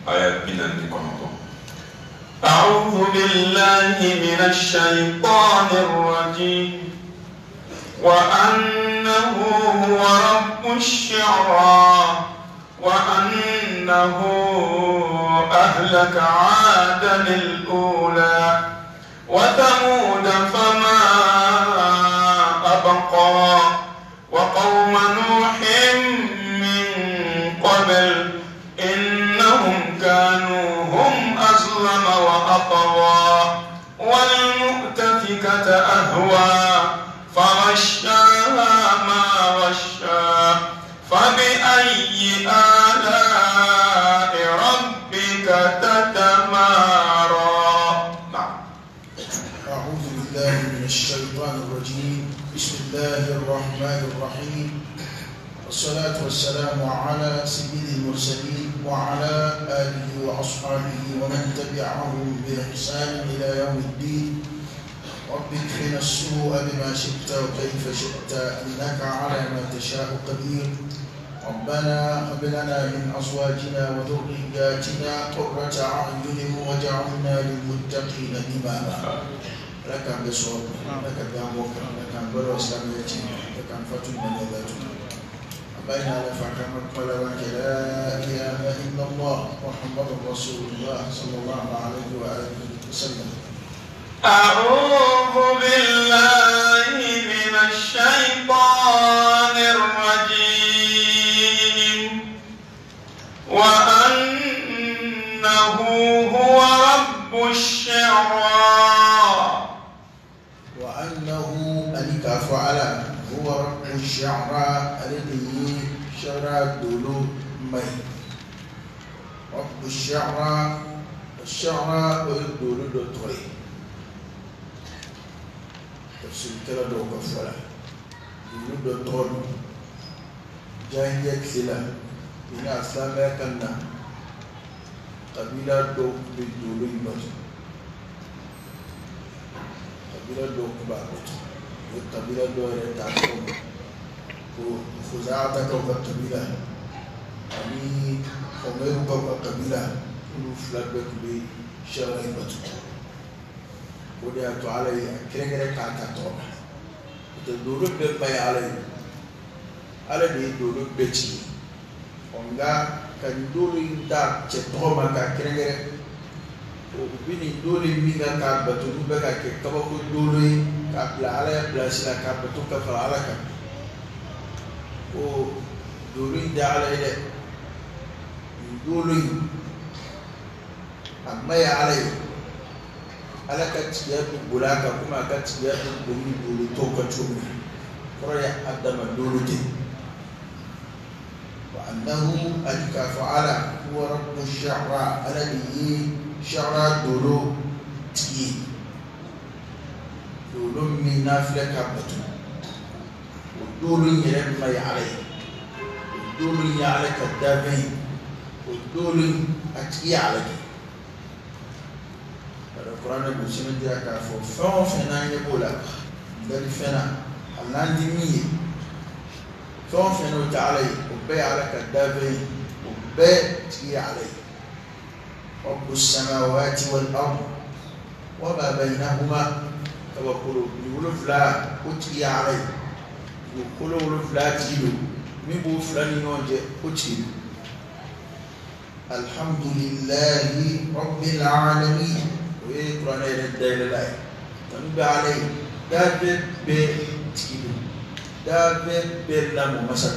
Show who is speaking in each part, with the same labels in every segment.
Speaker 1: آيات بنا نكونكم. أعوذ بالله من الشيطان الرجيم. وأنه هو رب الشعرى وأنه أهلك عادا الأولى وثمود فما أبقى وقوم نوح من قبل إنهم كانوا هم أظلم وأطغى والمؤتفكة أهوى فغشاها ما غشى فبأي آلاء ربك تتمارى. نعم.
Speaker 2: أعوذ بالله من الشيطان الرجيم. بسم الله الرحمن الرحيم، والصلاة والسلام على سيد المرسلين وعلى آله وأصحابه ومن تبعهم بإحسان إلى يوم الدين. رب اكفنا السوء بما شئت وكيف شئت إنك على ما تشاء قدير. ربنا هب لنا من أزواجنا وذرياتنا قرة أعين واجعلنا للمتقين إماما. لك بصوت لك دعوك لك بر إسلاميتي لك فتح من بين فكما قال لا إله إلا الله محمد رسول الله صلى الله عليه وآله وسلم.
Speaker 1: أعوذ بالله من الشيطان الرجيم. وأنه هو رب الشعرى.
Speaker 2: وأنه ألك فعل هو رب الشعرى الذي شرى دولو مي. رب الشعرى الشعرى دولو دوتوي تفسير كلا دو كفلا دولو دوتون جاهية كلا بنا أسلامي كنا قبيلة دو بدولو يمت قبيلة دو كبابت قبيلة دو يتعقب خزاعة كوكا قبيلة أني خمير كوكا قبيلة كل فلات بكبي شرعي بطو ودي أتو علي كريكري كاكا توما تدولو بباي علي دي دولو بيتي ونغا كان دولو ينتا تتوما كا كريكري وبيني دولو ميغا كابتو نبكا كبكو دولو كابلا علي بلاسلا كابتو كفر على كا o duri da ala ide duri amma ya ala ka tiya du bulaka kuma ka tiya du duri to ka chumi kora ya adama duri ti wa annahu alka fa'ala huwa rabbu ash-sha'ra alladhi sha'ra dulu ti dulu min nafila kabatu دول يرمى عليه دول يعلك الدابين ودول أتقي عليك. القرآن يقول سمعت يا كافو فهم فينا يقولك ذلك فينا الله دمية فهم فينا تعالي وبي عليك الدابين وبي تقي عليه. رب السماوات والأرض وما بينهما توكلوا يقولوا فلا أتقي عليه وكل فلات يلو ميبو فلان يونجي أتيل. الحمد لله رب العالمين. ويقرأ لنا الدائرة الله تنبي عليه دابت بتيلو دابت بلامو مسك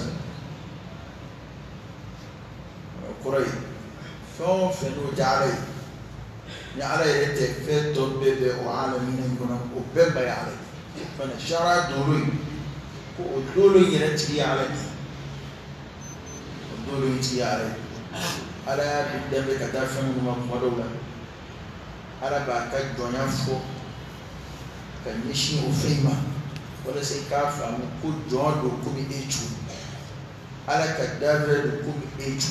Speaker 2: قرأي فهم فنو جعلي يعلي يتكفيت تنبي وعالمين يكون وبنبي عليه فنشارع دوري ودولو ينتهي عليه ودولو ينتهي عليه على بدم كتافهم ومقبلولا على باكا جونيافو كان يشي وفيما ولا سيكافا مكو جون دوكومي ايتو على كدافر دوكومي ايتو.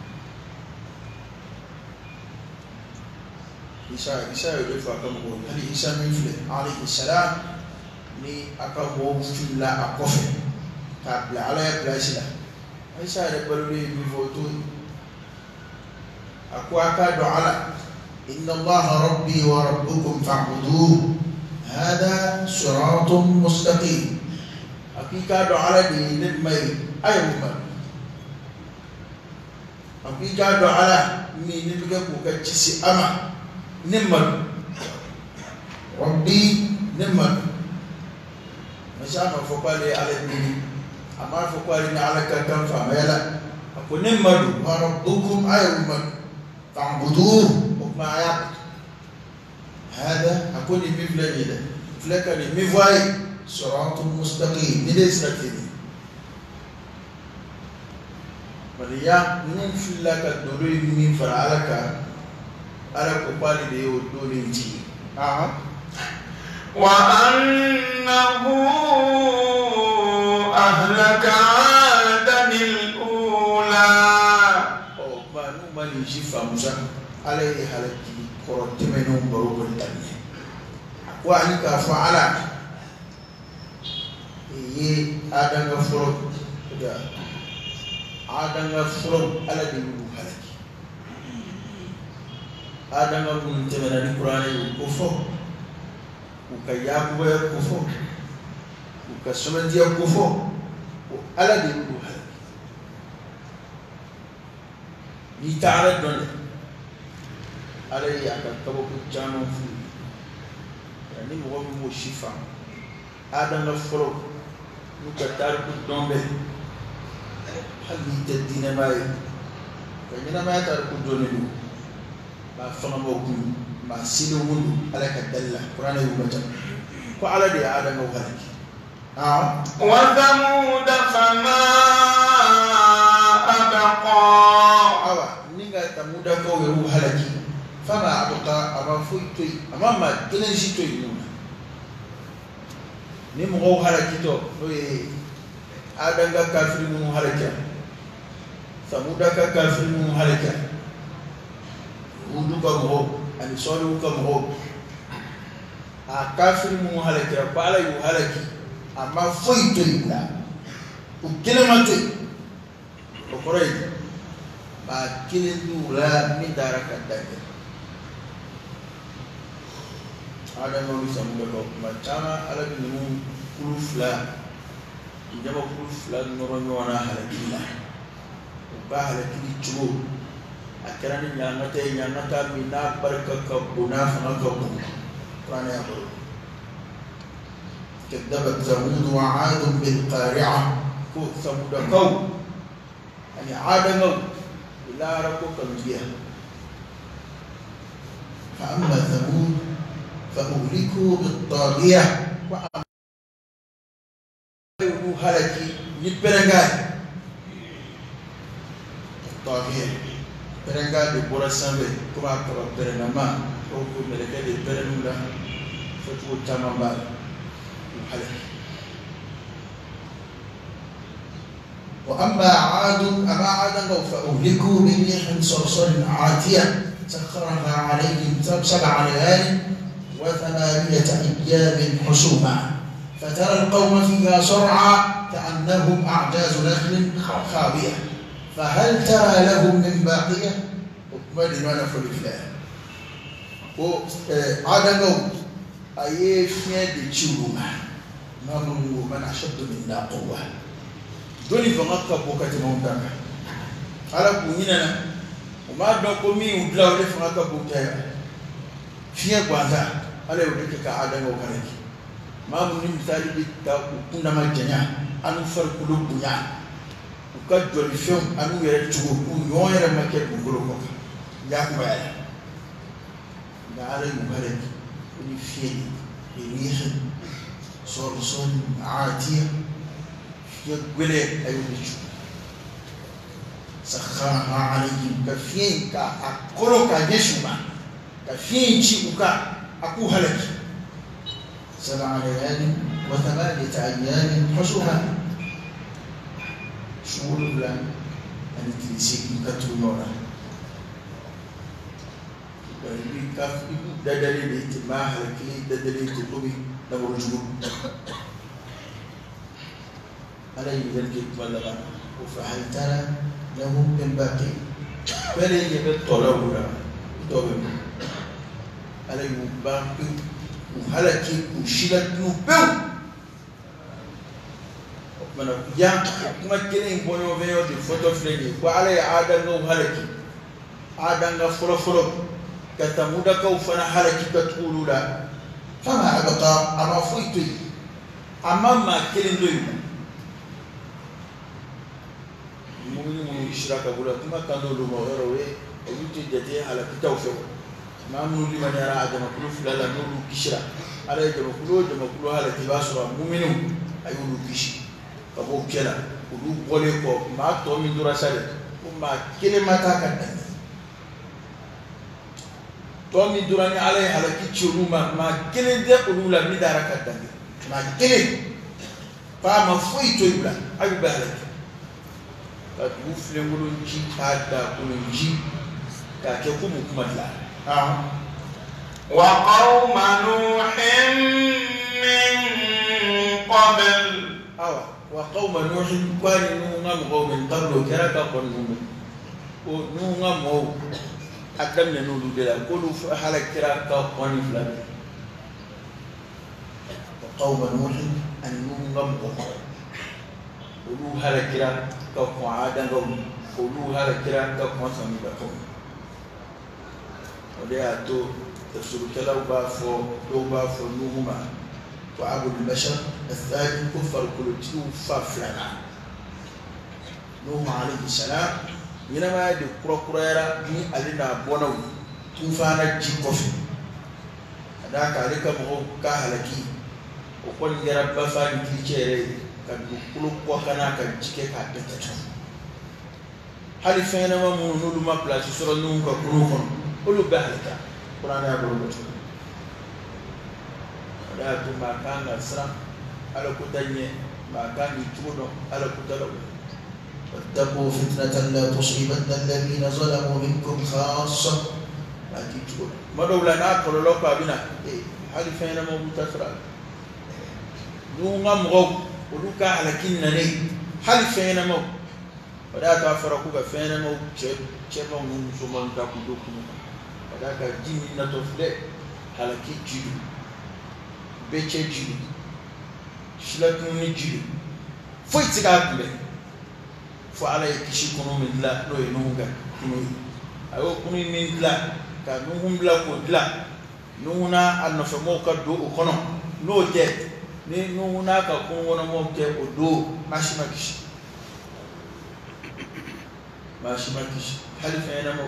Speaker 2: إيسا يدفع كم قول هل إيسا مفلح عليه السلام ni akambo fila akofe kabla ala ya plasila aisha de balule mi voto أكو أكاد على إن الله ربي وربكم فاعبدوه هذا صراط مستقيم أكاد على دي نمي أيوما أكاد على مي نبقى كتشي أما نمر ربي نمر مشاما فقالي على الدين أما فقالي على كم فميلا أكو نمر وربكم أيوما فاعبدوه وما يعبد هذا أكون مفلني ده فلكني مفواي صراط مستقيم ندرس لكني وليا ننفي لك الدوري من فرعلك على كبالي دي والدوري انتي
Speaker 1: وأنه أهلك عادا الأولى
Speaker 2: ما نومالي شفا موسى عليه حالكي قرأت منهم بروب التنين وعنك فعلا إيه آدم فرق آدم فرق على دينه حالكي آدم من تمنى القرآن يكفو وكيابو يكفو وكسمنت يكفو على دينه حالكي يتعالى الدنيا عليه أكاد كبوك جانو في يعني مغمو شفا آدم فرق نكتار كدومبه هل يتدين ماي كأننا ما يتعرف كدونه ما فهموكم ما سيلومون على كدلة قرآن يومجا فعلى دي آدم وغلق
Speaker 1: وثمود فما أبقى
Speaker 2: نيغا ثمود كو يوهلكي فما أبقى أما فويتوي أما ما تنشيتوي نونا نمغو هلكي تو آدم كافر من هلكي ثمود كافر من هلكي هود كمغو أن صالح كمغو كافر من هلكي بالا يوهلكي أما فويتوي لا وكلمتوي وقرأي ما كلمة لا من دارك الدنيا هذا ما بيسمونه ما كان على النمو كلفلا إنما كلفلا نورنا هلكيلا وبهلكي تشو أكراني نعمتا منا بركة كبنا فنكبو قرآن يقول كذبت ثمود وعاد بالقارعة ثمود كو يعني عاد موت إلى ربك الجهة فأما ثمود فأهلكوا بالطاغية وأما هلكي يبرنغاي الطاغية برنغاي بورا سامبي كما كما برنما أو كما لكي برنغا فتوى تمامبال هلكي وأما عاد أما عاد فأهلكوا بريح صرصر عاتية سخرها عليهم 7 ليال و8 أيام حسوما فترى القوم فيها صرعى كأنهم أعجاز نخل خاوية فهل ترى لهم من باقية؟ أكمل ما نفعل الفلان وعاد أيه فيها بتشوما من أشد منا قوة doni fanga ka bokati mawndaka ala kunyina uma do ko mi udla wala fanga ka bokaya fiye kwanza ala yudike ka adanga ukareki mamu ni misali bi ta kunda majanya anu far kulu bunya ka joli fium anu yere chugo ku yoyere make buguro ko ya ko ya da ala ukareki ni fiye ni صرصر عاتية يقول أيوة سخرها عليهم كفين كأكلوا كجسما كفين شيء أكوها لك 7 ليال و8 أيام حسوها شغل الله أن تنسيك كترونورا بل كاف دليل اجتماع لكي دليل تطبي نورجو على يدرك بلغا وفهل ترى لهم من باقي bele yebe tola wura tobe ala yuba halaki ushila tube mana ya kuma kene boyo veyo de photo fleni ko ala ya adanga halaki adanga folo katamuda ka ufana halaki katulula fama abqa ama fuitu amama kene ndoyo mumini ishraka bula kuma kando lo mawero we obuti jate halaki tawfo mamnu liman yara adama kulu fulala nulu kishra ala jama kulu halaki basura muminu ayulu kishi kabo kela ulu bole ko ma to min dura sare kuma kele mata kan to min dura ni ala halaki chulu ma kele de ulu la mi dara kan ma kele pa ma foi to ibla ayu ba halaki ka du flengulu ji ada kulunji ka ke kuma la
Speaker 1: wa qauma nuhin min qabl
Speaker 2: وقوم نوح كانوا نوم قوم قبل كرك قوم نوم مو أقدم نقول ده كله حال كرك قوم فلان وقوم نوح أن نوم قوم كله حال كرك قوم عاد قوم كله حال كرك قوم سامي قوم وده أتو تفسير كلام بافو نوما وعبد البشر الثاني كفر كل توفى فلنا نوح عليه السلام ينما يدي كرة ni alina bonaw tufana jikofi adaka alika mo ka halaki o kon yara ba fa ni kicere kan kulu ko kana kan jike ka betata hali fena ma mo nulu ma place soro nu ko kulu kon ulu bahalaka qur'ana ya bolo da tu makanga sra ala kutanye makani tuno ala kutalo wattaqu fitnatan la tusibanna alladhina zalamu minkum khassa laki tuno madawla na ko lo ko abina hali fena mo butasra ngam go uluka halakinna ne hali fena mo wada ta fara ku ga fena mo che mo mun so man ta ku do ku wada ka jini na to fle halaki jidu beche jidu shilatu ni jidu foi tiga kumbe fo ala kishi kono min la do enunga kunu ayo kunu min la ka nuhum la ko la nuna annafa mo ka do kono no te ni nuna ka kun wona mo te o do mashima kishi halifa yana mo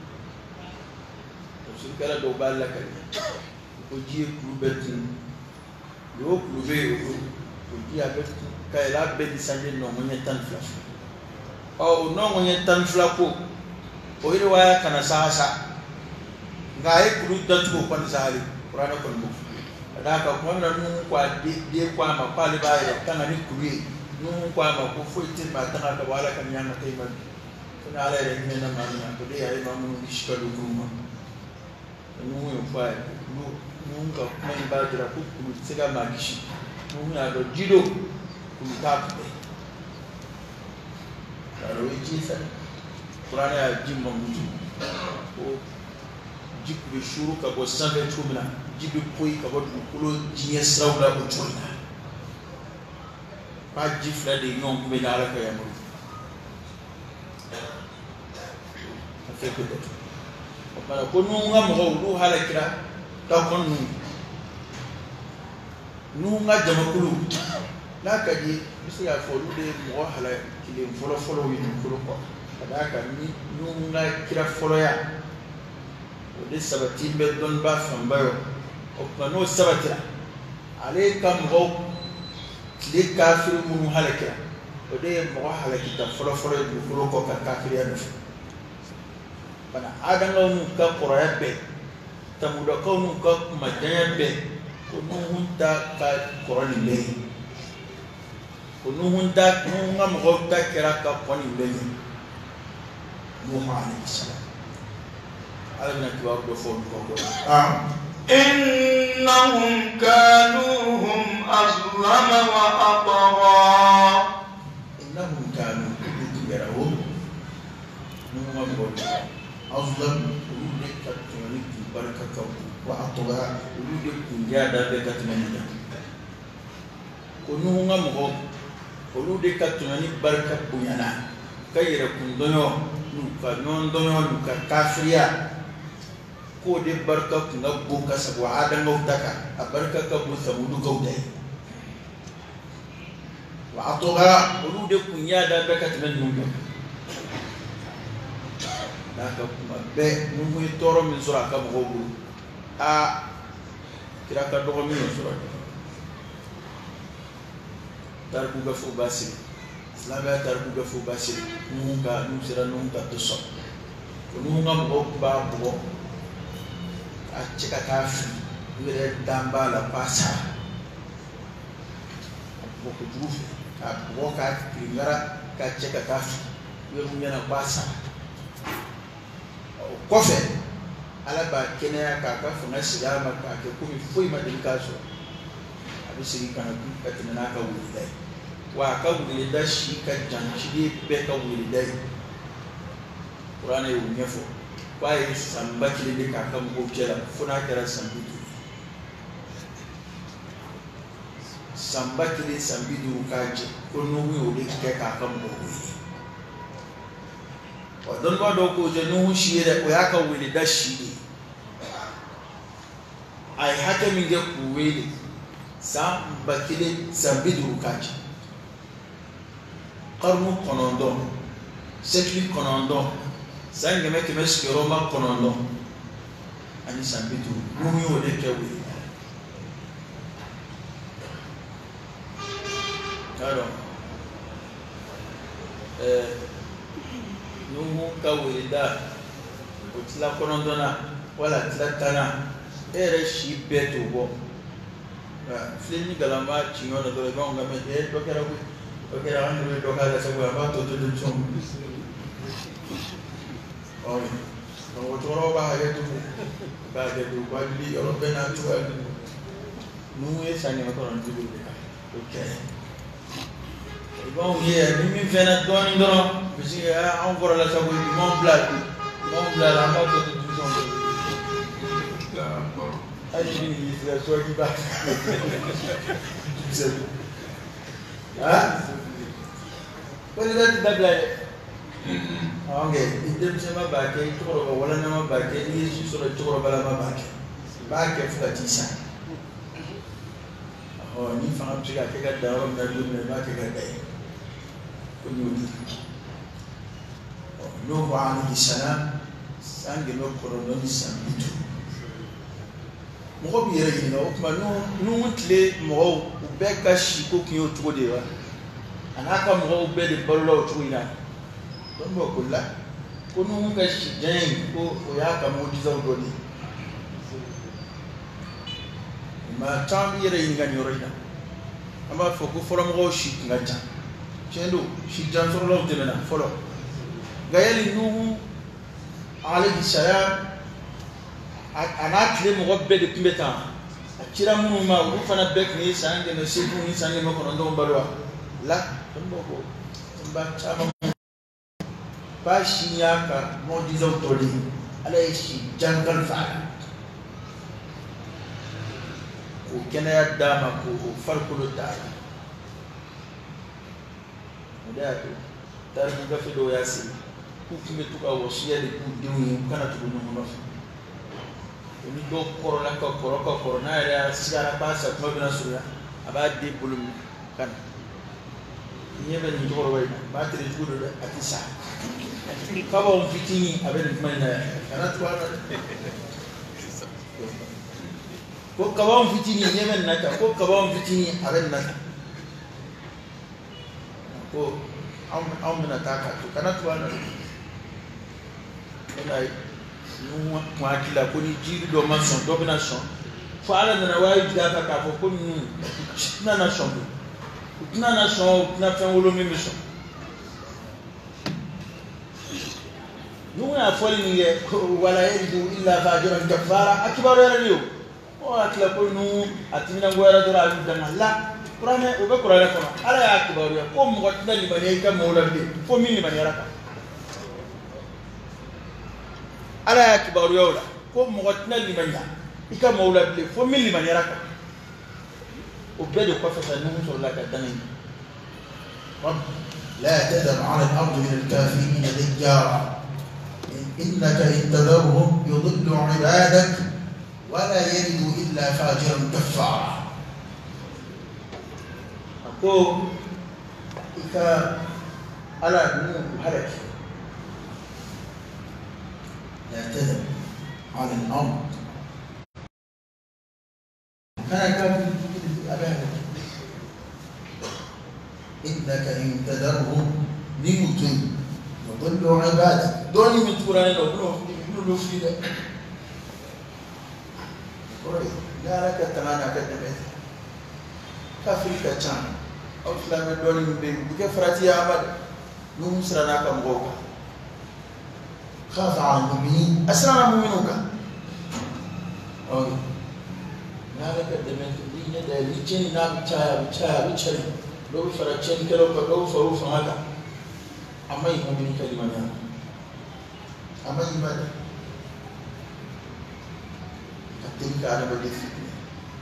Speaker 2: so kala do balla kali ko ji klubetin yo klube o ji abet kay la be di sanje no mo nyetan flash o no mo nyetan flako o ile waya kana sasa ngaye kulu datu ko pan sali qur'ana ko mo ada ka ko na nu kwa de kwa ma pale ba ya kana ni kulu nu kwa ma ko foitin ma ta ka wala kan nyanga tay man kana ala re ni na ma na ko de ay ma mu ishka do kuma nu yo fa nu ka kuma ni ba dira ku kulu sega ma kishi nu na do jido kulu ta ko aro ji sa qur'ana ya jimma mutu o jiku shuru ka bo sanbe tumina jibi koy ka bo kulo jiye srawla ko tuna pa jifla de ñom ko be dara ka yamu afé ko do para ko nu ngam ho du halakira ta kon nu nga jama kulu la ka ji bisu ya fo lu de mo hala ki le folo wi kulu ko adaka ni nu nga kira folo ya de sabati be don ba fambayo o kano sabatira ale kam go de kafir mu halaka o de mo halakita folo du folo ko ka kafir ya no bana adanga mu ka quraya be tamuda ko mu ka madanya be ko nu hunta ka qurani le ko nu hunta nu ngam go ta kira ka qurani le Nuh alayhi salam alana kibaru do fo ko
Speaker 1: innahum kanu hum azlama wa atgha
Speaker 2: innahum kanu yarawu nu ngam go azlam ulude katmani baraka wa atwa ulude kunya da be katmani konu ngam ulude katmani baraka bunyana kayira kundonyo nuka nondonyo nuka kafriya ko de barka kunga boka sabu adan gautaka abarka ka bu sabudu gautai wa atwa ulude kunya da be katmani nuka naka kuma be numu toro min sura ka mo go a kira ka dogo min sura tarbu ga fu basi islama tarbu ga fu basi numu ka nu sira numu ka to so numu ngam go ba bo a chika ka fi ngere damba la pasa bo ko jufu ka bo ka ngara ka chika ka fi ngere nyana pasa kofe ala ba kenya ka ka funa silama ka ke kumi foi ma din kaso abi sigi kana ku ka tinana ka wuri dai wa ka wuri da shi ka janci de be ka wuri dai qur'ana yu nyefo kwa yi samba kile de ka ka mo kera funa kera sambidu samba kile sambidu ka je ko no wi o de ka ka mo don ba do ko je no shi da ko ya ka wili da shi ai haka min ga ku wili sa bakile sambidu kaji qarnu konondo sekli konondo sange me keme skero ma konondo ani sambidu mu yo de ke wili karo nuhu ka wulida o tila kɔnɔntɔnna wala tila tanna e yɛrɛ si bɛɛ t'o bɔ filɛ ni galama ci ɲɔgɔn na dɔrɔn i b'anw ka mɛn dɔ kɛra koyi dɔ kɛra an yɛrɛ bɛ dɔ k'a la sabu a b'a tɔ to denmisɛnw dɔgɔtɔrɔw b'a hakɛ to k'a hakɛ to k'a wuli yɔrɔ bɛɛ n'a cogoya nuhu ye san 950 de kan o kɛra bɔn ye ni min fɛnɛ dɔɔni dɔrɔn parce que an fɔra la sabu imam bila la an b'a to discussion de hali ni sira sɔɔki ba ko ni dati dabila ye ok i denmisɛnma b'a kɛ i cɛkɔrɔba walanama b'a kɛ n'i ye si sɔrɔ cɛkɔrɔbalama b'a kɛ i b'a kɛ fo ka t'i sa ni fanga bɛ se ka kɛ ka dan yɔrɔ min na don min na i b'a kɛ ka dan ye ko n'o di Nuhu alayhi salam san kɛmɛ kɔnɔntɔn ni san 50 mɔgɔ b'i yɛrɛ ɲininka o tuma Nuhu tile mɔgɔw u bɛɛ ka si ko kun ye o cogo de ye wa a n'a ka mɔgɔw bɛɛ de balola o cogo in na dɔn bɔ ko la ko Nuhu ka si diya in ko o y'a ka mujizaw dɔ de ye maa caman b'i yɛrɛ ɲininka nin yɔrɔ in na an b'a fɔ ko fɔlɔ mɔgɔw si tun ka ca tiɲɛ don si jansɔrɔlaw tɛmɛna fɔlɔ nka yali Nuhu alayhi salam a n'a tile mɔgɔ bɛɛ de tun bɛ tan a cira minnu ma olu fana bɛɛ tun ye san 800 ni san 900 balo wa la tun b'a fɔ tun b'a caman ba si y'a ka mujizaw tɔ de ye ala ye si jan kalifa a la o kɛnɛya d'a ma k'o farikolo d'a la o de y'a to tariku gafe dɔw y'a sigi k'u tun bɛ to ka wasiya de k'u denw ye u kana tugu ɲɔgɔn nɔfɛ ni dɔw kɔrɔla ka kɔrɔ n'a yɛrɛ y'a sigara k'a sa kuma bɛna surunya a b'a den bolo minɛ ka na ɲɛ bɛ nin cɛkɔrɔba in na a b'a tere cogo dɔ dɛ a tɛ sa kabaw fitinin a bɛ nin kuma in na yan kana tugu a la dɛ ko kabaw fitinin ɲɛ bɛ nin na tan ko kabaw fitinin a bɛ nin na tan ko anw bɛna taa k'a to kana tugu a la dɛ Nuhu kun hakili la ko ni jiri dɔ ma sɔn dɔ bɛna sɔn fo ala nana wayi jigin a kan k'a fɔ ko ninnu u tɛna na sɔn u tɛna na sɔn u tɛna fɛn wolo min bɛ sɔn Nuhu y'a fɔli min kɛ wala yajidu illa fajiran kafara a kibaru yɛrɛ de o hakili la ko Nuhu a timinangoyara dɔrɔn a y'u danga la kuranɛ o bɛ kuranɛ kɔnɔ ala y'a kibaruya ko mɔgɔ tɛna limaniya i ka mɔgɔw la bilen fo min limaniyara kan ala ya kibaru yola ko mogotina limanya ika maula ble fo min limanya raka o bede ko fa sanu so la ka danin رب لا تذر على الأرض من الكافرين ديارا إنك إن تذرهم يضل عبادك ولا يلد إلا فاجرا كفارا أقول إذا على نور هلك لا تذر على الأرض كان كافر أباك إنك إن تذرهم يضل عبادك دوني من تقولان لو في ده لا لك تمانا كدمت كافر كتان أو فلان دوني من بين بكفرتي يا أحمد نوم سرنا كمغوكا خاف على المؤمنين أسرنا مؤمنوكا لا لك تمانا دين ده ليجين نام بتشاي لو فراتين كلو كلو فرو فماذا أما يؤمن كلمة أما يبادر كتير كأنا بدي فيني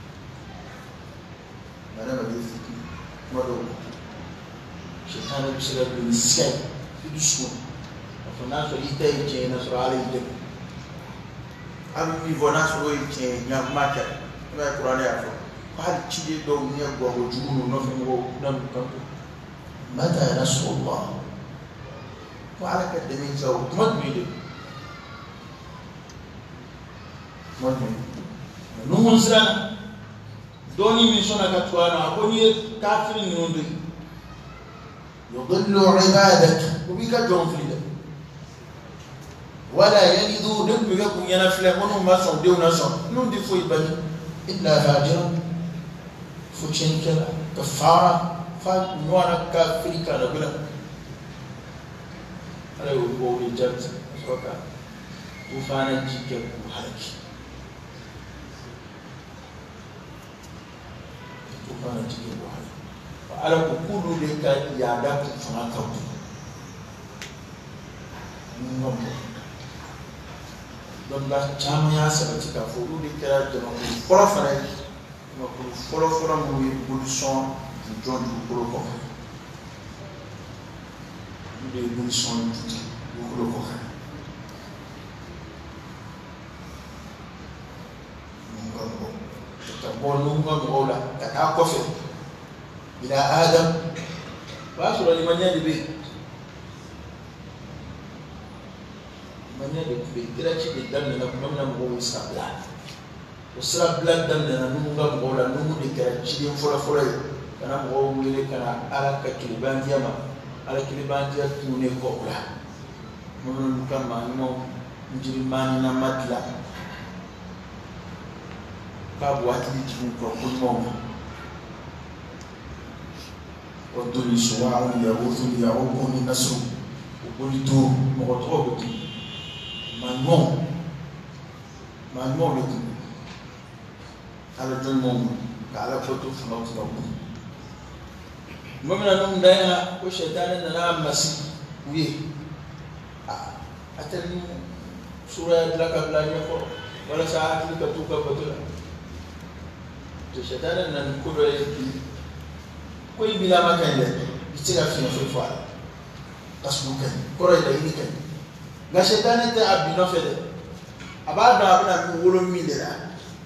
Speaker 2: أنا بدي فيني ما دو شيطان بيشغل بالسكين يدشون فناس يتأي جينا سرعة يدم أمي فناس روي جين يا ماكر ما يقرأني أفهم هل تيجي دوم يبغى وجوه نفهم ونم كم متى نصر الله وعلى كدمين زود مدمن نوم سرنا دوني من شنا كتوانا أقولي كافر نوندي يضل عبادك وبيك جون فيدا ولا يلد نبي يكون ينفله ونوم ما صن ديونا صن نوندي فوي بني إلا فاجر فوتشين كلا كفارة فنوانا كافر كلا بلا ala yo bo ni jabta soka tufana jike ku halaki tufana jike ku halaki ala ku kudu de ka ya da ku fana ka ku ngombo don ba chama ya sabati ka fo du de kera de no foro fara no foro mo yi bu son du jon du ko de évolution tuuti bu ko xam ngombo ta bonu ngombo la ta ko fe ila adam wa sura ni manya de be ira ci de dam na ko na mo sabla o sabla dam na nu ngombo la nu de kera ci de fora kana mo wele kana ala ka kiliban yama ala kilibantia tune kokla mun kama no njirimani na matla babu atili tun ko kulmo o doni suwa ya wuzu ya ubuni nasru ubuni to mo to ko manmo le tu ala don mo kala foto fana to mumina num daya ko shaytanin na masi wi atan sura laka blanya ko wala saat ka tuka batula to shaytanin nan ko do ko bila makande itira fina fa tasbuka ko ray da ini kan ga shaytanin ta abino fede abada abuna mi wolo mi de la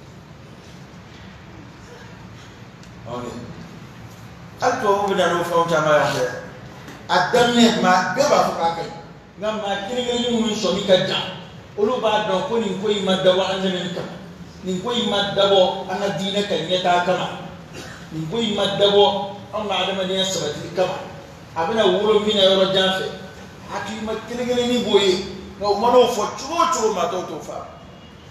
Speaker 2: alto mo da no fon tama ya adamne ma be ba fa kai ngam ma kirigeli mu so mi ka ja olu ba don ko ni ko ima da wa anene ka ni ko ima da bo ana dina kan yata kama ni ko ima da bo an ma adama ne sabati kama abina wuro mi na yoro janfe ati ma kirigeli ni boye no mo no fo chuo ma to fa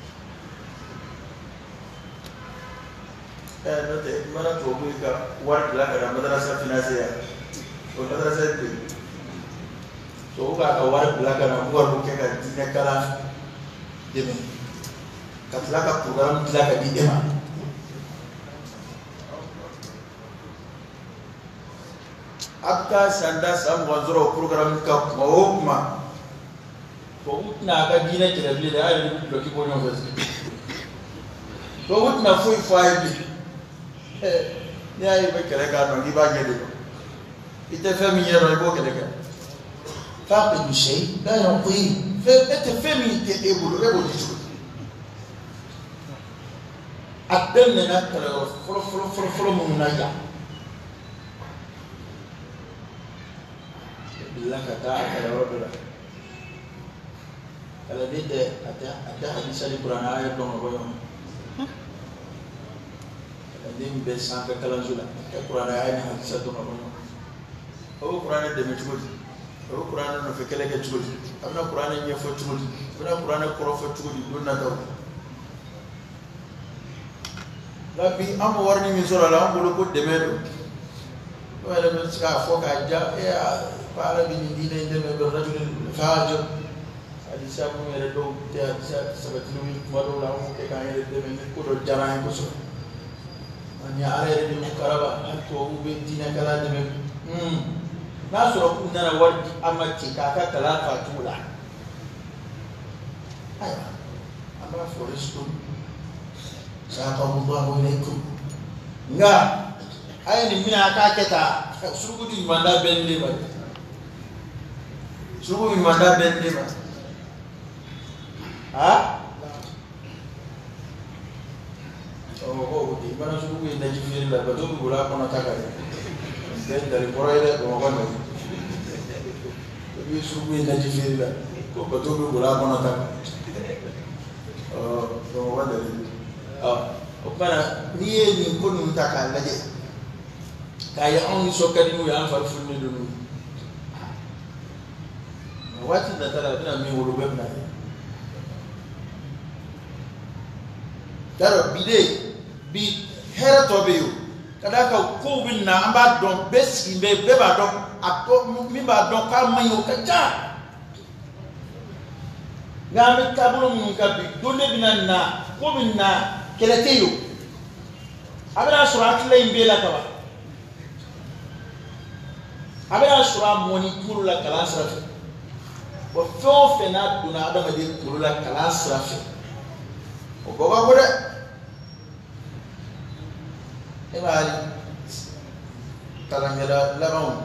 Speaker 2: note mana to bu ka war la ka madrasa financiya to madrasa ti to ka war la ka na war bu ke ka dina kala deme ka la ka program la ka di dema abka sanda sam wazro program ka ma But na ka dina ke da bi da ai da bloki bo nyon vesi. To wut na foi bi. Ni ai be kere ka no ni ba gele. Ite fami yero ibo kele ka. Fa bi shay la yuti. Ite fami te ebo di. Atenne na kala folo mun na ya. Bilang kata kala wala. Kalau dia ada hadis di Quran ayat dong apa yang dia biasa ke kalan sudah ke Quran ayat hadis dong apa yang oh Quran dia macam tu oh Quran no fikir lagi tu apa Quran ni apa tu apa Quran Quran tu di mana tahu tapi am warni misal lah am bulu pun demeru wala meska foka aja ya para bini dina ini berrajul fajr hadis aku mere do te hadis sabatlu maro la mo ke kaire de men ko do jara ko so ani are de mukaraba to ube dina kala de men na so ku na wardi amati kaka kala fatula aywa amma forestu Assalamualaikum alaikum. Enggak. Ayo ni mina kaketa. Suruh di mana bende ba. Suruh di mana bende ba. Ha? Oh, di mana suruh di najifir la betul gula kona taka. Dan dari Korea ke mana? Tapi suruh di najifir la. Kok betul gula kona taka. Oh, mana dari opana niye ni konu taka laje kaya on so kadi mu ya far funni dunu wati da tara bina mi wolo bebna daro bide bi hera to be yo kada ka ko binna amba don besi be ba don ato mi ba don ka mayo ka ja ngami kabulo mun ka bi dole bina na ko binna keleteyo abena surat la imbela kawa abena surat moni kuru la kala srafi wa fo fena duna adama de kuru la kala srafi o goga gode e bari kalangela labaw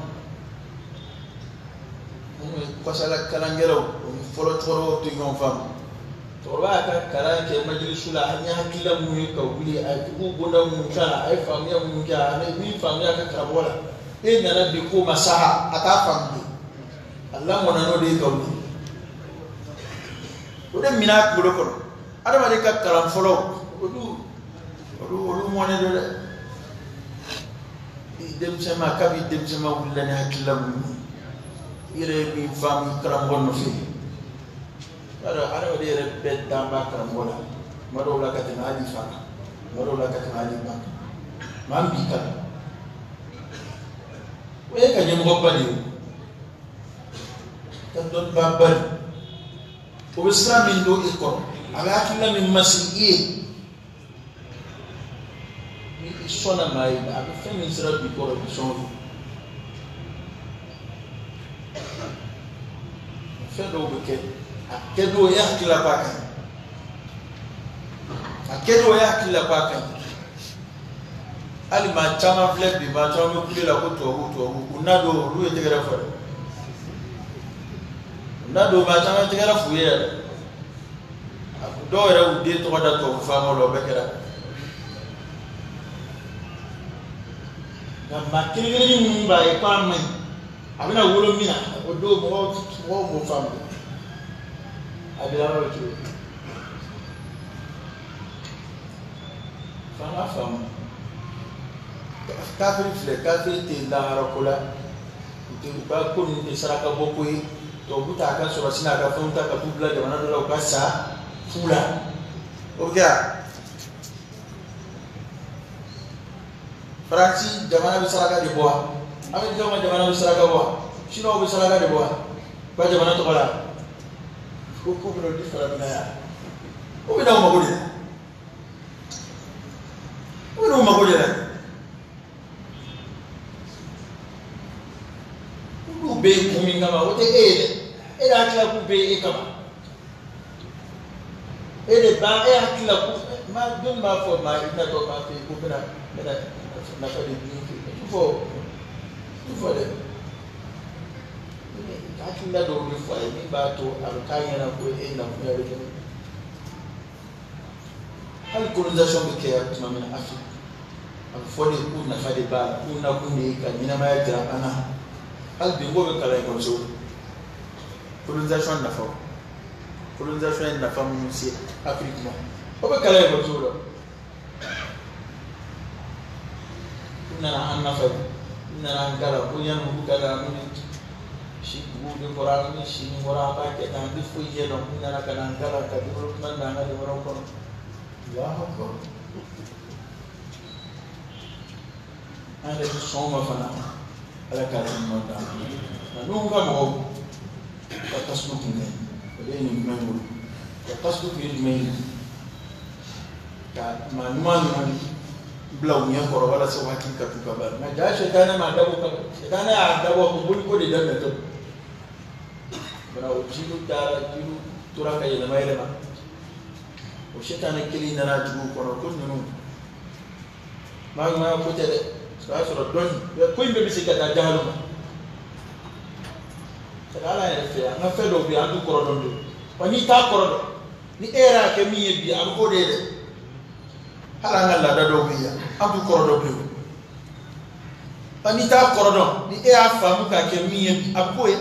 Speaker 2: ko sala kalangela o folo toro to ngon fam torba ka karan ke majlisula hanya hakila mu ka wuli a ku gona mu kana ai famiya mu ka ne mi famiya ka karabola e nana bi ko masaha ata famdi Allah mo nano de ka wuli o de mina ku do ko adama de ka karam folo odu mo ne do de dem sama ka bi dem sama wuli ne hakila mu ire mi fami karam gonno fi ada wadi rebet damba karambola mado la katina ali faka mado la katina ali ba mambi kan we ka nyem gobali tan don babal o isra min do ikor ala kila min masiye ni sona mai ba fe min isra bi ko bi son fe do be kedo ya kila paka akedo ya kila paka ali ma chama flip bi ma chama kule la ko to unado ruwe tegera fa unado ma chama tegera fuye do era u de to da to fa mo lo bekera na makiri ni mba e pa mai abina wolo mina odo mo fa mo abila ro tu fama fam kafiri fle kafiri te la rokola te ba ko ni saraka bokoi to buta ka so sina ka fonta ka tubla de wana do ka sa fula okia Fransi jamana bisaraka de boa ami jamana bisaraka boa sino bisaraka de boa ba jamana to kala hukum no different na ya o bi daw magodi o no magodi la o be kuminga ma o te ele ela kila ku be e kama ele ba hakila ku ma dum ba fo ma ina to ma fi ku na na fa de ni fo de hakila do ni fo ni ba to al kayana ko e na ku ya de hal colonisation be ke atuma min Afrique al fo de ku na fa de ba ku na ku ni ka ni na ma ya jira ana hal bi go be kala ko so colonisation na fa colonisation na fa mu si Afrique mo o be kala ko so do na fa na ngara ko yan mu kala mu shi bu de koran ni shi ni wora ba ke tan bi fu ye no na kana ngara ka development na na de wora ko ya ko ande ko soma fana ala ka tan mo da na no ga mo ka tasbu ni de ni mengo ka tasbu ni men ka man blau nya ko wala so hakika tu ka ba na ja shetana ma dabo ka shetana a dabo ko bul ko de dan to bana o jilu dara jilu tura ka yana mai lema o shetana kili na na jilu ko no nunu ma ko te de sa so don ko imbe bi sika ta jahalu ma ala ya fe na fe do bi andu ko don do pani ta ko do ni era ke mi bi am ko de halanga la da do biya abu korodo bi pani ta korodo ni e afa mu ka ke mi akoe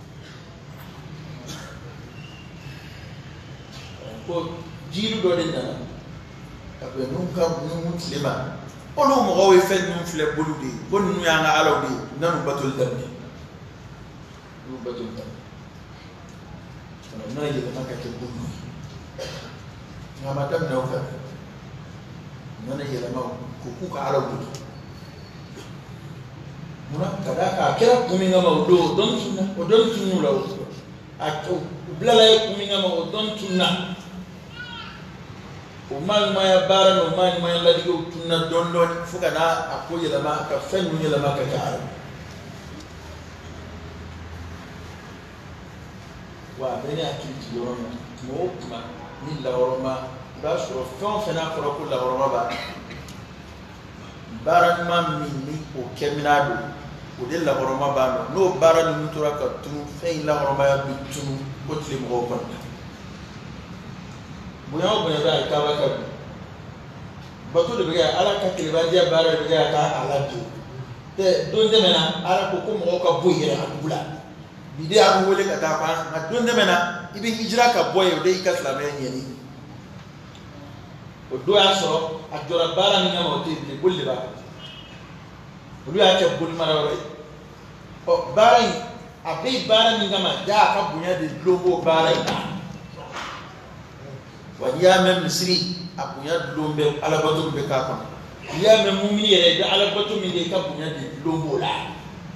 Speaker 2: ko jiru do den dana ka be nun ka nun muslima ono mo gawe fe nun fle boludi bon nu ya nga alawdi nanu batul damni nu batul damni na yele maka ke bulu ngama tam na ka nana yele ma ko ku ka alawdi muna kada ka kera kumi ngama do don sunna o don sunnu la o to blala kumi ngama o don sunna o mal maya bara no mal maya la digo tunna don don fuka na akoye la ma ka fennu yele ma ka ka wa bene akiti yoroma mo kuma ni la yoroma ba so fon fena ko ko la yoroma ba bara ma mi o keminado o de la yoroma ba no bara ni mutura ka tu fe la yoroma ya bi tu o tle mo ko buya ba ka ba ka ba to de be ala ka kile ba dia bara be ka ala tu te don de mena ala ko mo ka boyere akula bide abu wole ka ta fa na don de mena ibi hijra ka boye de ka islam nyeni o do aso ajora bara ni ngama o te de bolle ba o do ya ke bol mara o bara ni abi bara ni ngama ja ka bunya de logo bara ina wa ya mem misri abunya lombe alabatu be ka ko ya mem mumini yere de alabatu mi de ka bunya de logo la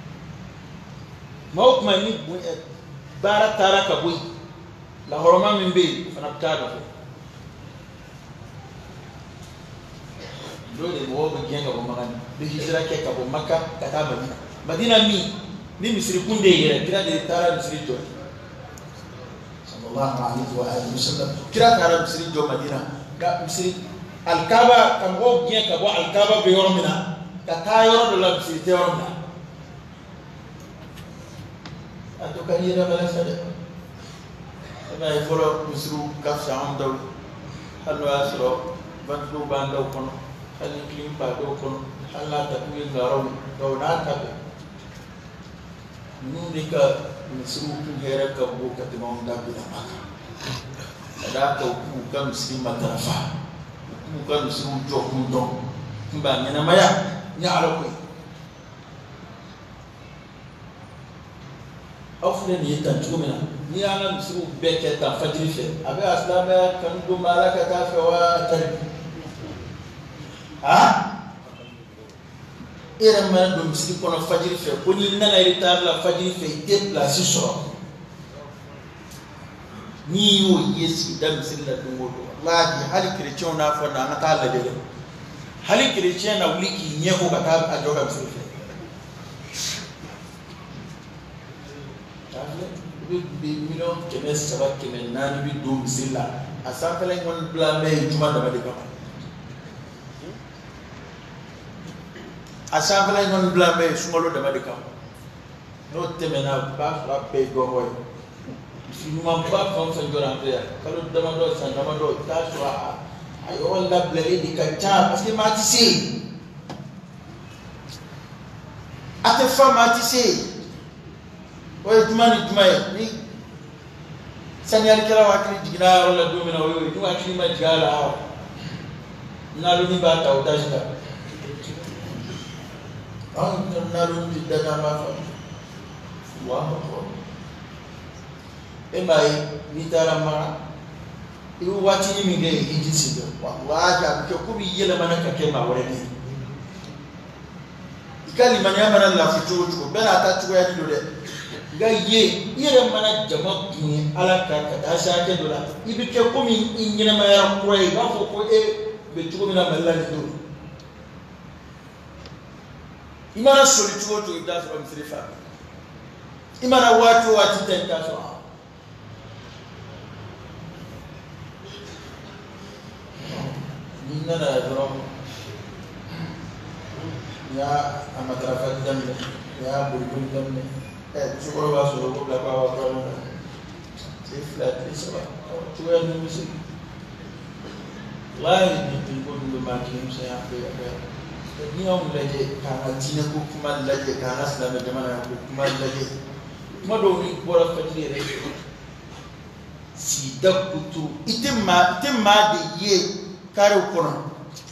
Speaker 2: mawkuma ni bara tara ka boy la horoma min be fana tada dole mo be genga ko magani be hijra ke ka bo makka ka ta madina mi ni misri kunde yere kira de tara misri to sallallahu alaihi wa alihi wasallam kira tara misri to madina ga misri al-kaaba kan go genga bo al-kaaba be yormina ka ta yoro do la misri te yormina atau kaya bala sada ana ifolo misru kafsa amdaw halu asro bantu bandaw kono hali klim pa do kono hala ta kuyi ngaro do na ta nunika misru ku gera ka bo ka te mom da bi maka ada ka ku ka misri matarafa ku ka misru jo ku do mba ngena maya nya alo ko afune ni tan tumina ni ana msibu beke ta fajiri fe abe aslama kan do malaka ta fe wa tarbi era man do msibu kono fajiri fe ko ni nana ritar la fajiri fe déplacer so ni yo yesi dam silla dungo do wallahi hali chrétien na fo na ta la de hali chrétien na wuliki nyeko ka ta ajoga msibu be million keme saba keme nani bi do misila asafele ngon blame juma dama de kama asafele ngon blame sumalo dama de kama no temena ba pe go boy si mum ba fam sa jorante ya kalau dama do sa dama do ta so ay wala blale di kacha parce que ma tissé ate fama tissé oye juma ni sanyali kala wakili jigina wala domina wewe tu akili majala hawa nalo ni bata utajika nalo ni dana mafa emai nitara mara iu wati ni minge hijisido waja kubi yele manaka kema wareni ikali manyama na la futuko bena atatu ya dole gaye yere mana jama kun ala ka da sha ke dola ibike komi ingina ma ya kurai ba fo ko be tugo mina malla ni do imana soli tugo to ida so msrifa imana watu watitenta so ninna na drum ya amatrafa damne ya bulbul damne sukoro ba so ko la ba wa c'est flat c'est ça tu es une musique là il dit ko dum ma ki c'est un peu ni on laje kana tina ko kuma laje kana salama jama'a ko kuma laje kuma do ni bora fatire re si dakutu itimma de ye kare kono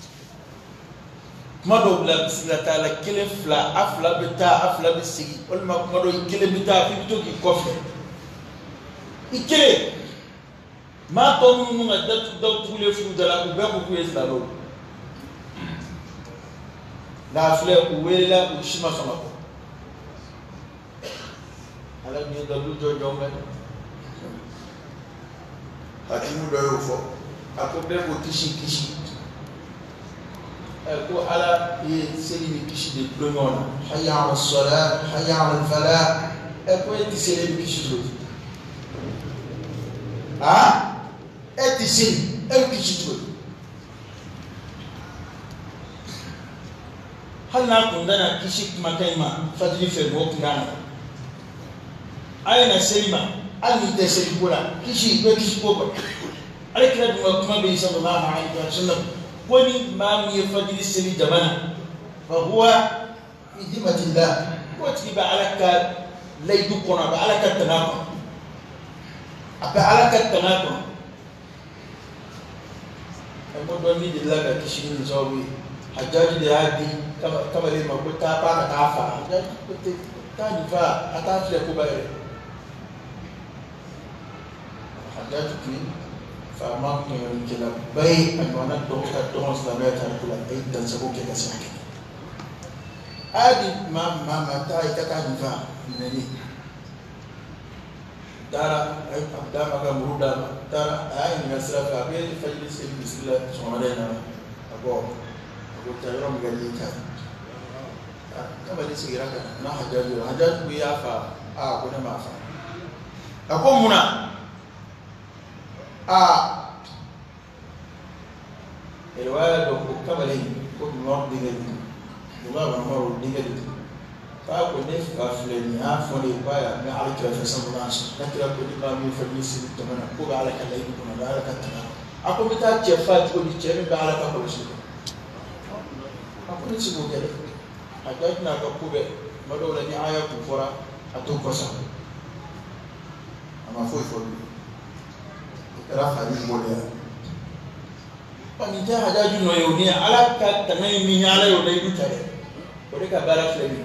Speaker 2: mado bla bisila taala kele fla afla be sigi wal ma mado kele bita fi to ki kofe ikele ma to mu ma datu daw tule fu dala ko be ko yesa lo la fle ko wela ko shima sama ko ala ni dalu jojo me hakimu do yo fo akobe ko kishi ko ala selimi kishi de plomona hayya ala salat hayya ala falah ko eti selimi kishi do eti selimi kishi do halna kundana kishi makaima fadli fe mo kundana ayna selima ani de selikula kishi ko ala kira dum kuma be sallallahu alaihi wasallam wani ma mu yafadili sili jamana fa huwa fi dimatillah wa tiba alaka laydu kona ba alaka tanako aba alaka tanako ko do ni de laga kishi ni zawi hajaji de hadi kama le ma ko ta pa ta fa hajaji ko te ta ni fa ata fle ko bare hajaji ki فما كان كلا بي أن ونادو كدون سلامات كلا بي تنسبو كلا ساكن أدي ما تاي تكاد فا مني دارا أبدا ما كان مرودا دارا أي نسرة كابي فجلس بسلا سمعنا أبو تجرم قليلا كما نسيرا كنا حجاج بيافا كنا ما فا أقوم هنا الوالد وكمله كل مرض ديجل والله مرض ديجل فأقول نيف كافلني فوني بايا ما عليك في سمناش نكرا كل ما من فليس تمنا كوب على كلا يكون على كتنا أقول بتاع جفات كل شيء بعلى كل شيء أقول نسيبه كده أجدنا كوبه ما دولني آية كفورة أتوقع أما فوي rafa ni molia panita hajaju no yoni ala ka tamay mi nyala yo dai dutare ode ka bara flemi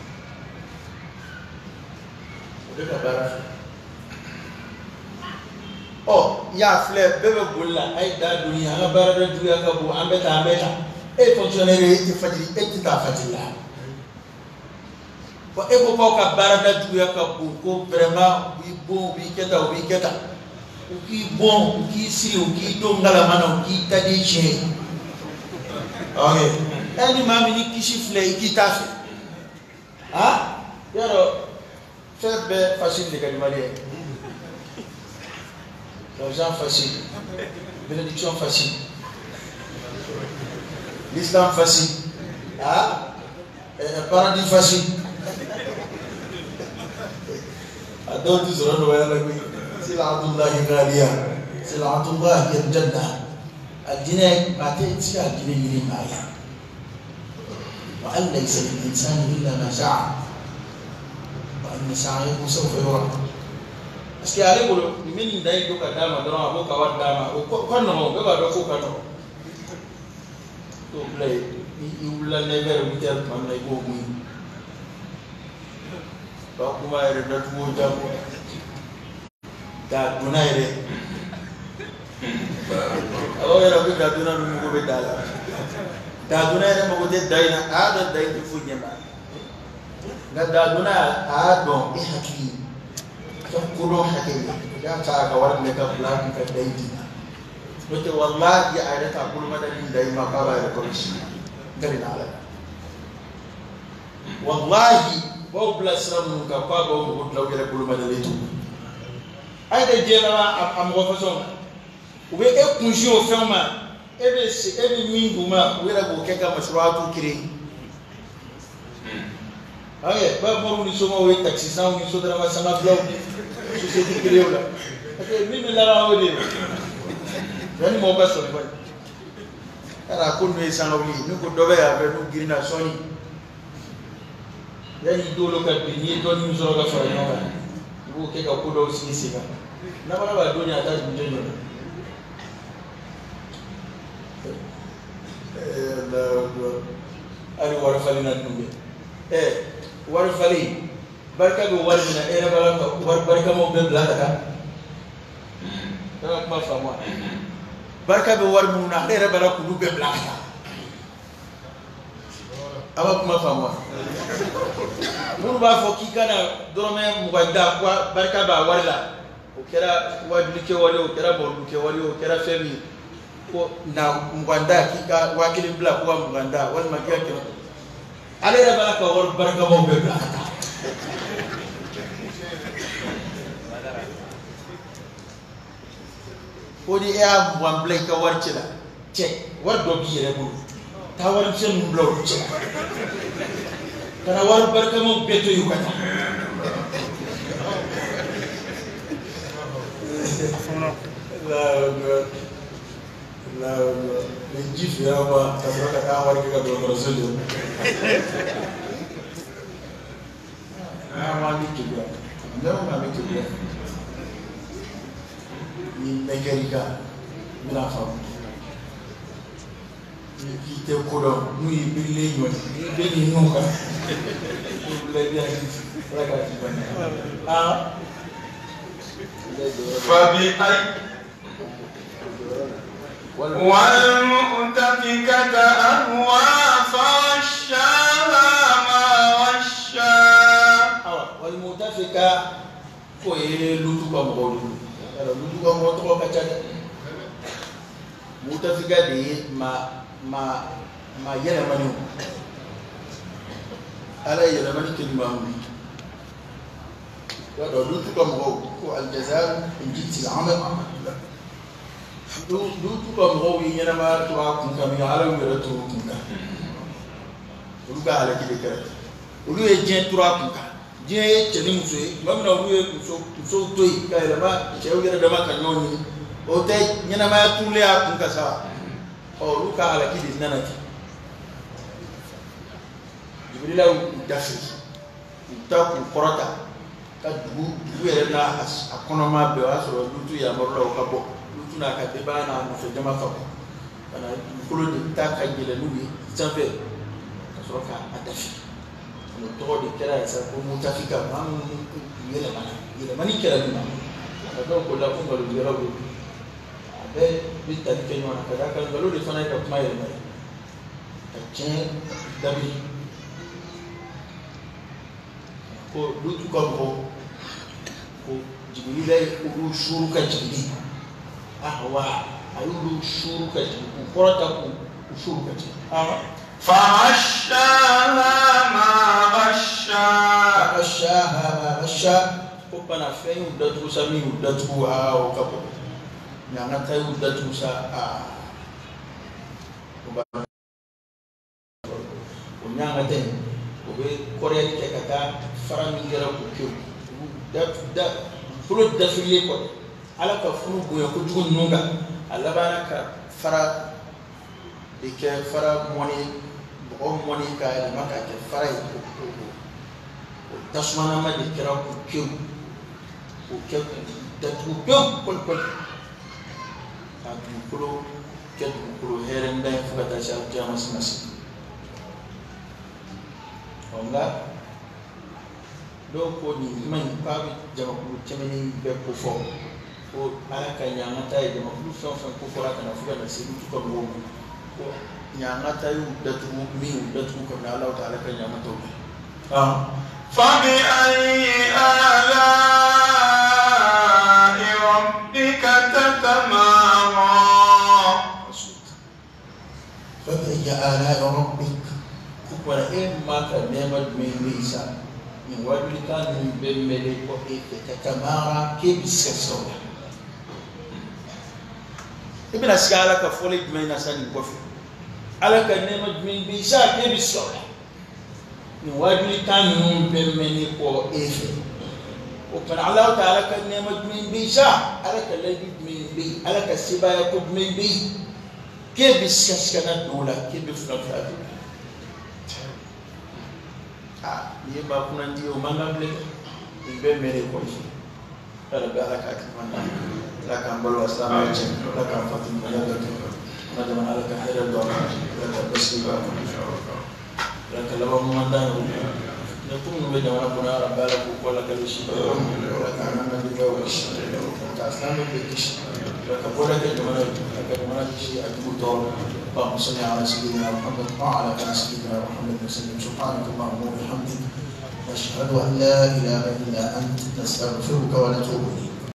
Speaker 2: ya fle bebe bulla ay da dunia ala bara da duya ka bu ambeta e fonctionnaire e fajiri e ta fatilla ko e ko ka bara da duya ka bu ko vraiment bi keta uki bon uki si uki dongala mana uki tadiche okay ani mami ni kishifle ikitafi yaro febe facile de kalimali L'argent facile. Bénédiction facile. L'islam facile. Ah, un paradis facile. Adon tu seras noyé avec lui. C'est l'Abdullah Ghaliya. C'est l'Abdullah Yadjadda. Al-Dina Mate, c'est Al-Dina Yirimaya. وأن ليس للإنسان إلا ما سعى وأن سعيه سوف يرى. Est-ce qu'il y a des gens qui ont dit que dama dama ko kawat dama ko no be ba do ko kato to play you la never with her man like go mi ba kuma ere da tuwo jabo da dunaire alo era bi da dunaru mu go be dala da dunaire mo go de daina ada dai ti fu nyama na da duna a don e hakki to kudo hakki ya ta ga warne ka plan ka dai ti to wallahi ya ada ta kullu madani dai ma ka ba da kurshi gari na ala wallahi bo blasram nu ka pa bo go law gele kullu madani to ay de jela am go façon ou be e kunji o ferma ebe se ebe minguma wera go keka mashruatu kire aye ba mo ni so mo we taxi sa ni so dara ma sama blog société kire ola ake mimi la ra o de yani mo ba so ni ba ara ko no e san o ni ko do be ya be no girina soni yani do lo ka bi ni do ni so ga fa no ba ko keka ko do si si ga na ba do ni ata bi jo ali warfali na numbe warfali barka go warina era barka mo be blada ka ta ma famo barka go war mu na era bara ku be blada ka aba kuma famo mun ba fo kikana dorome mu gada kwa barka ba warla o kera wadlike wale o kera borduke wale o kera femi ko na muganda kika wakili bla ko muganda wal magia ke ale da baraka war baraka mo be bla ko di ya wan blay ka war ci la ci war do bi yere bu ta war ci mu blo ci kana war baraka mo be to yu kata la le jif ya ba ta saka ka war ka do rasul ma ni ki ba ma ni ki ba ni megerika mina fa ni ki te ko do mu yi bi le yo be ni no ka le bi ani la ka ti ba ah
Speaker 1: fa bi ay والمؤتفكة أهوى فغشاها ما غشا
Speaker 2: والمؤتفكة كوي لوتوكا مغولو لوتوكا مغولو كتشادا مؤتفكة دي ما يلمنو ألا يلمني كلمة لوتوكا مغولو الجزاء من جنس العمل du ko mo wi ñena ma to akun kam ya ala ngere to kunka du ga ala ki de kare du e je to akunka je che ni muso e mam na du e so to yi ka ila ma che o gere da ma kan noni o te ñena ma tu le akunka sa o du ka ala ki de nana ki jibril la dafi ta ku korata ka du ere na akono ma be wa so du tu ya mo lo ka bo na ka te bana no fe jama fa kana kulo de ta ka gele nubi sanfe so ka adafi no to de kera sa ko mutafika man yele mani kera ni ma do ko la ko ngalo yero go abe bi ta ke no na ka ka ngalo de fana ka kuma yele mai ka chen dabi ko lutu ko jibril ko shuru ka jibril ahwa ayulu shuru kati ukorata ku ushuru kati
Speaker 1: فغشاها ما غشا
Speaker 2: ko pana fein datu sami datu o kapo nyanga tayu datu sa o nyanga ten o be korel ke kata fara mi gara ko kyo da fulo da fili ko ala ka furu boya ko jugun nunga ala bana ka fara de ke fara moni o moni ka maka ke fara ko tasmana ma de kera ko kyo o ke da tu ko kulo ketu kulo herenda fukata sha jama sinasi onga do ko ni man pabi jama kulo temeni be ko fo ko ala ka nyanga tay jama kulo so ko fora kana fuka na sibu ko mo ko nyanga tay datu mi datu ko na Allah taala ka nyanga to
Speaker 1: fa bi ayyi ala rabbika tatamara
Speaker 2: فبأي آلاء ربك كبر إما كنعمة من ليسا من وجهك من بملك وإيك تتمارى كيف سكسوها ابن أسكالك فولد من نسان الكفر على كنعمة من ليسا كيف سكسوها من وجهك من بملك وإيك وكان الله تعالى كنعمة من ليسا على كالذي من بي على كالسبا يكون من بي كيف بسكسكنا دولا كيف بفلافلات يبقى كنا نديو مانغام لك يبقى ميري كويس هذا بألك أكمل لك أن بلو أسلام عليكم لك أن فاتم مجالك نجم عليك خير الدعاء لك بسيبا لك لبا ممندان نكون نبدا ونبنا رب لك وقولك الوشي لك أن نبدا وشي لك أسلام بكش لك بولك جمال لك جمال شيء أتوتر اللهم صل على سيدنا محمد وعلى آل سيدنا محمد وسلم سبحانك اللهم وبحمدك نشهد أن لا إله إلا أنت نستغفرك ونتوب إليك